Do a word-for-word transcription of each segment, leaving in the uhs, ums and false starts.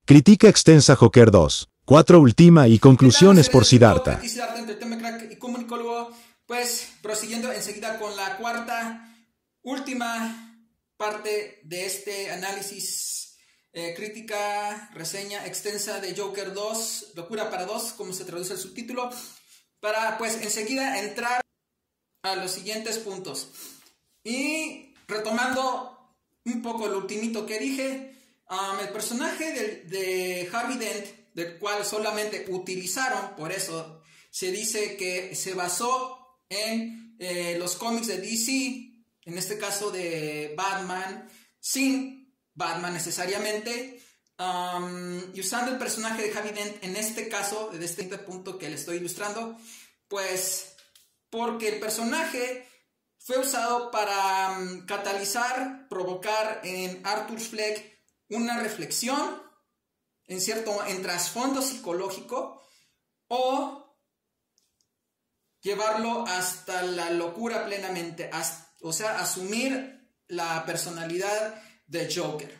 Critica extensa Joker dos. cuatro Última y conclusiones por Siddhartha. Aquí Siddhartha, entertainment crack y comunicólogo. Pues prosiguiendo enseguida con la cuarta, última parte de este análisis, eh, crítica, reseña extensa de Joker dos, Locura para dos, como se traduce el subtítulo, para pues enseguida entrar a los siguientes puntos. Y retomando un poco lo ultimito que dije, um, el personaje de, de Harvey Dent, del cual solamente utilizaron, por eso se dice que se basó en eh, los cómics de D C, en este caso de Batman, sin Batman necesariamente, um, y usando el personaje de Harvey Dent, en este caso, de este punto que le estoy ilustrando, pues porque el personaje fue usado para um, catalizar, provocar en Arthur Fleck una reflexión, en cierto, en trasfondo psicológico, o llevarlo hasta la locura plenamente, hasta, o sea, asumir la personalidad de Joker.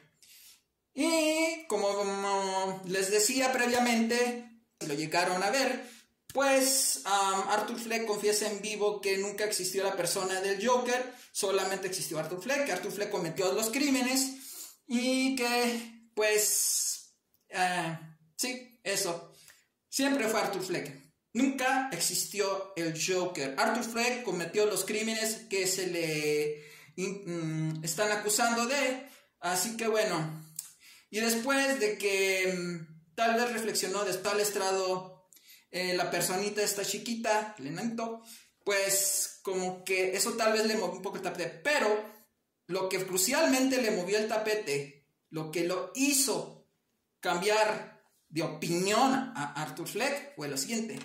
Y como, como les decía previamente, si lo llegaron a ver, pues um, Arthur Fleck confiesa en vivo que nunca existió la persona del Joker, solamente existió Arthur Fleck, que Arthur Fleck cometió los crímenes y que, pues, uh, sí, eso, siempre fue Arthur Fleck. Nunca existió el Joker. Arthur Fleck cometió los crímenes que se le mm, están acusando de. Así que bueno. Y después de que mm, tal vez reflexionó, después al estrado eh, la personita esta chiquita, el enanito, pues como que eso tal vez le movió un poco el tapete. Pero lo que crucialmente le movió el tapete, lo que lo hizo cambiar de opinión a Arthur Fleck fue lo siguiente.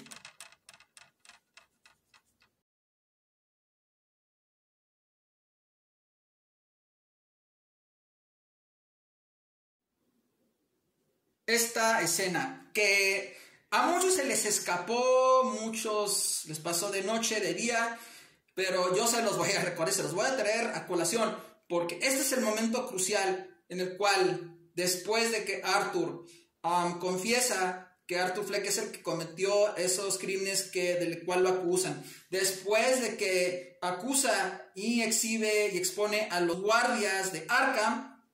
Esta escena que a muchos se les escapó, muchos les pasó de noche, de día, pero yo se los voy a recordar, se los voy a traer a colación, porque este es el momento crucial en el cual, después de que Arthur um, confiesa que Arthur Fleck es el que cometió esos crímenes que, del cual lo acusan, después de que acusa y exhibe y expone a los guardias de Arkham,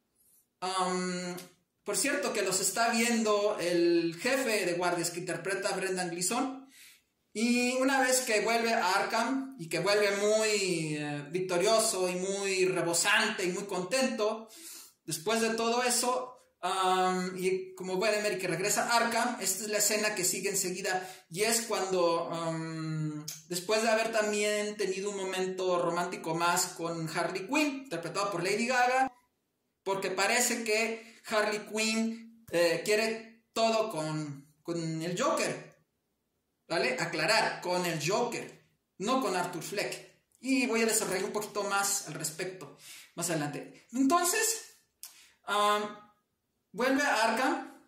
um, por cierto que los está viendo el jefe de guardias que interpreta a Brendan Gleeson, y una vez que vuelve a Arkham y que vuelve muy eh, victorioso y muy rebosante y muy contento, después de todo eso, Um, y como pueden ver que regresa Arkham, esta es la escena que sigue enseguida, y es cuando um, después de haber también tenido un momento romántico más con Harley Quinn, interpretado por Lady Gaga, porque parece que Harley Quinn eh, quiere todo con, con el Joker, ¿vale? Aclarar, con el Joker, no con Arthur Fleck, y voy a desarrollar un poquito más al respecto más adelante. Entonces um, vuelve a Arkham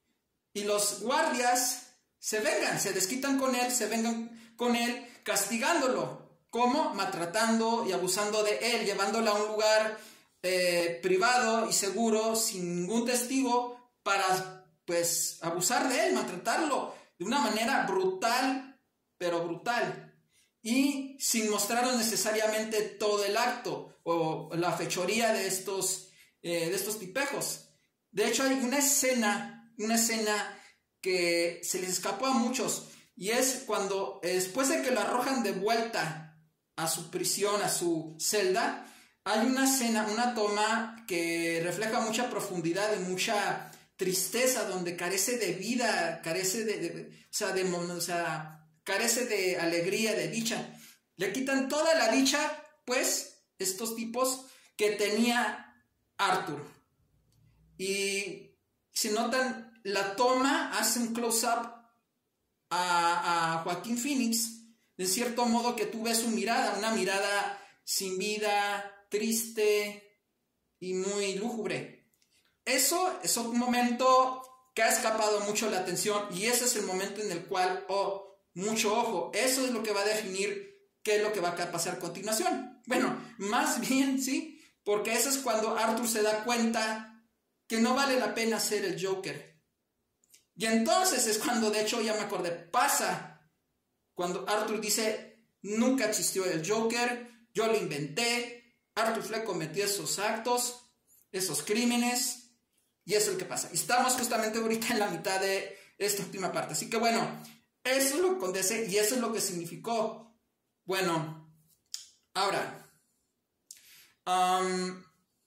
y los guardias se vengan, se desquitan con él, se vengan con él castigándolo. ¿Cómo? Maltratando y abusando de él, llevándolo a un lugar eh, privado y seguro, sin ningún testigo, para pues abusar de él, maltratarlo de una manera brutal, pero brutal. Y sin mostrarnos necesariamente todo el acto o la fechoría de estos, eh, de estos tipejos. De hecho, hay una escena, una escena que se les escapó a muchos, y es cuando, eh, después de que lo arrojan de vuelta a su prisión, a su celda, hay una escena, una toma que refleja mucha profundidad y mucha tristeza, donde carece de vida, carece de, de, o sea, de, o sea, carece de alegría, de dicha. Le quitan toda la dicha, pues, estos tipos que tenía Arthur. Y si notan, la toma hace un close-up a, a Joaquín Phoenix, de cierto modo que tú ves su mirada, una mirada sin vida, triste y muy lúgubre. Eso es un momento que ha escapado mucho la atención, y ese es el momento en el cual, oh, mucho ojo, eso es lo que va a definir qué es lo que va a pasar a continuación. Bueno, más bien, sí, porque eso es cuando Arthur se da cuenta que no vale la pena ser el Joker, Y entonces es cuando, de hecho, ya me acordé, pasa cuando Arthur dice, nunca existió el Joker, yo lo inventé, Arthur Fleck cometió esos actos, esos crímenes, y eso es lo que pasa. Y estamos justamente ahorita en la mitad de esta última parte. Así que bueno, eso es lo que acontece y eso es lo que significó. Bueno, ahora, um,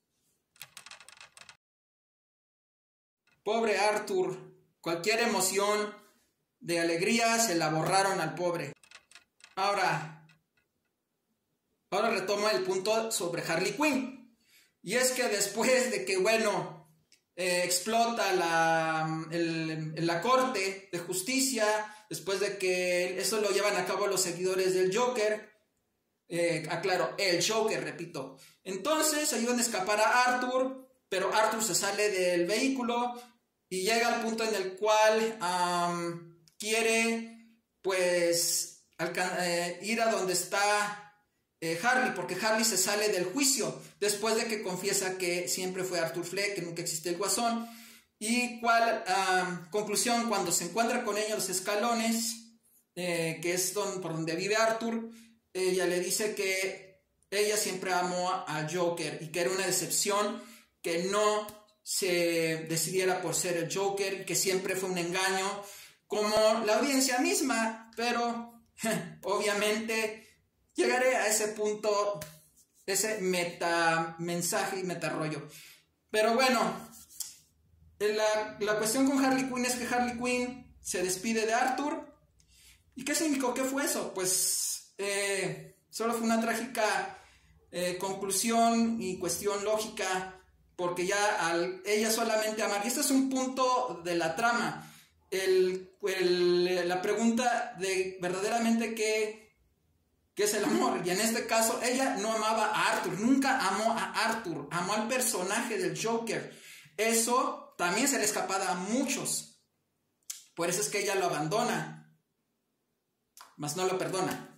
pobre Arthur, cualquier emoción de alegría se la borraron al pobre. Ahora, ahora retomo el punto sobre Harley Quinn. Y es que después de que, bueno, eh, explota la, el, la corte de justicia, después de que eso lo llevan a cabo los seguidores del Joker, eh, aclaro, el Joker, repito. Entonces ayudan a escapar a Arthur, pero Arthur se sale del vehículo y llega al punto en el cual um, quiere, pues, eh, ir a donde está Eh, Harley, porque Harley se sale del juicio después de que confiesa que siempre fue Arthur Fleck, que nunca existió el Guasón. Y cuál uh, conclusión, cuando se encuentra con ella en los escalones, eh, que es don, por donde vive Arthur, ella le dice que ella siempre amó al Joker y que era una decepción que no se decidiera por ser el Joker y que siempre fue un engaño, como la audiencia misma, pero obviamente llegaré a ese punto, ese meta mensaje y meta rollo. Pero bueno, la, la cuestión con Harley Quinn es que Harley Quinn se despide de Arthur. ¿Y qué significó? ¿Qué fue eso? Pues eh, solo fue una trágica eh, conclusión y cuestión lógica, porque ya al ella solamente amar, y este es un punto de la trama, el, el, la pregunta de verdaderamente qué que es el amor, y en este caso ella no amaba a Arthur, nunca amó a Arthur, amó al personaje del Joker. Eso también se le escapaba a muchos, por eso es que ella lo abandona, mas no lo perdona.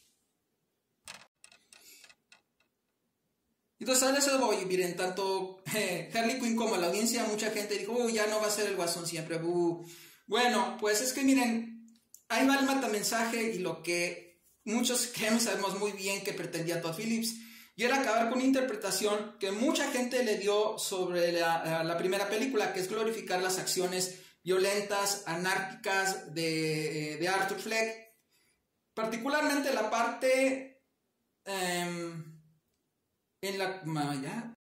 Entonces a eso voy, miren, tanto eh, Harley Quinn como la audiencia, mucha gente dijo, uy, ya no va a ser el Guasón siempre, uh. Bueno, pues es que miren, ahí va el metamensaje y lo que muchos creemos, sabemos muy bien que pretendía Todd Phillips, y era acabar con una interpretación que mucha gente le dio sobre la, la primera película, que es glorificar las acciones violentas, anárquicas de, de Arthur Fleck, particularmente la parte eh, en la... ¿ya?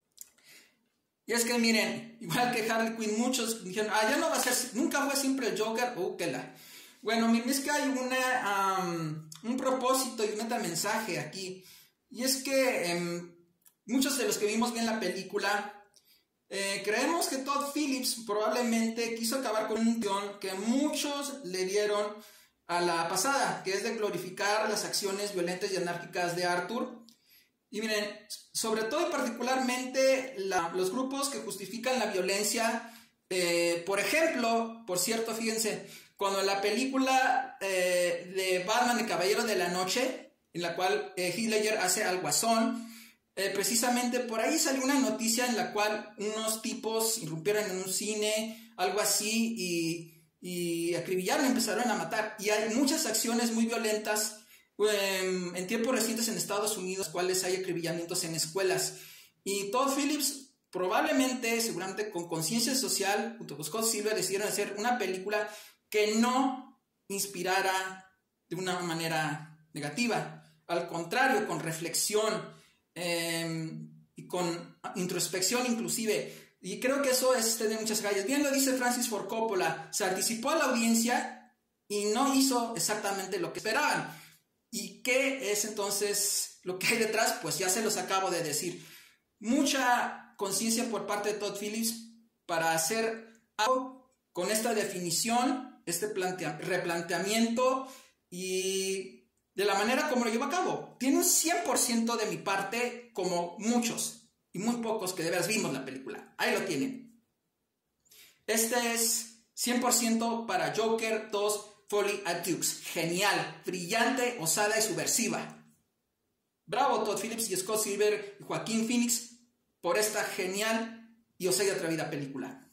Y es que miren, igual que Harley Quinn, muchos dijeron, ah, ya no va a ser, nunca fue siempre el Joker, uh, que la... Bueno, miren, es que hay una, um, un propósito y un metamensaje aquí. Y es que um, muchos de los que vimos bien la película, eh, creemos que Todd Phillips probablemente quiso acabar con un guión que muchos le dieron a la pasada, que es de glorificar las acciones violentas y anárquicas de Arthur. Y miren, sobre todo y particularmente la, los grupos que justifican la violencia, eh, por ejemplo, por cierto, fíjense, cuando la película eh, de Batman, el Caballero de la Noche, en la cual eh, Heath Ledger hace al Guasón, eh, precisamente por ahí salió una noticia en la cual unos tipos irrumpieron en un cine, algo así, y, y acribillaron, empezaron a matar. Y hay muchas acciones muy violentas eh, en tiempos recientes en Estados Unidos, cuales hay acribillamientos en escuelas. Y Todd Phillips, probablemente, seguramente con conciencia social, junto con Scott Silver, decidieron hacer una película que no inspirara de una manera negativa, al contrario, con reflexión eh, y con introspección inclusive, y creo que eso es tener muchas gallas. Bien lo dice Francis Ford Coppola, se anticipó a la audiencia y no hizo exactamente lo que esperaban. ¿Y qué es entonces lo que hay detrás? Pues ya se los acabo de decir. Mucha conciencia por parte de Todd Phillips para hacer algo con esta definición, este plantea- replanteamiento y de la manera como lo lleva a cabo. Tiene un cien por ciento de mi parte, como muchos y muy pocos que de veras vimos la película. Ahí lo tienen. Este es cien por ciento para Joker dos Folly at Dukes. Genial, brillante, osada y subversiva. Bravo Todd Phillips y Scott Silver y Joaquín Phoenix por esta genial y osada y atrevida película.